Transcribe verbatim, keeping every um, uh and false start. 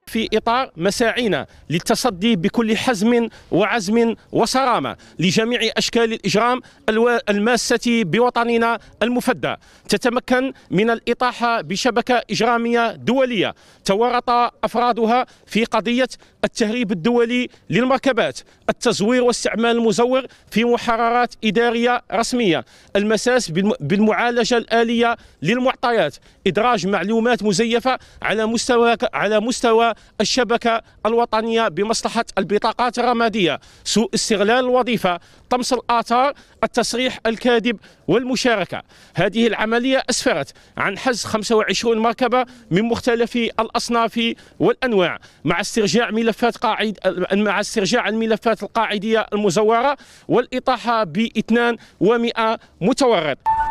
في إطار مساعينا للتصدي بكل حزم وعزم وصرامة لجميع أشكال الإجرام الماسة بوطننا المفدى، تتمكن من الإطاحة بشبكة إجرامية دولية تورط أفرادها في قضية التهريب الدولي للمركبات، التزوير واستعمال المزور في محررات إدارية رسمية، المساس بالمعالجة الآلية للمعطيات، إدراج معلومات مزيفة على مستوى على مستوى الشبكة الوطنية بمصلحة البطاقات الرمادية، سوء استغلال الوظيفة، طمس الآثار، التصريح الكاذب والمشاركة. هذه العملية أسفرت عن حجز خمسة وعشرين مركبة من مختلف الأصناف والأنواع مع استرجاع ملفات قاعد مع استرجاع الملفات القاعدية المزورة والإطاحة ب اثنين ومئة متورط.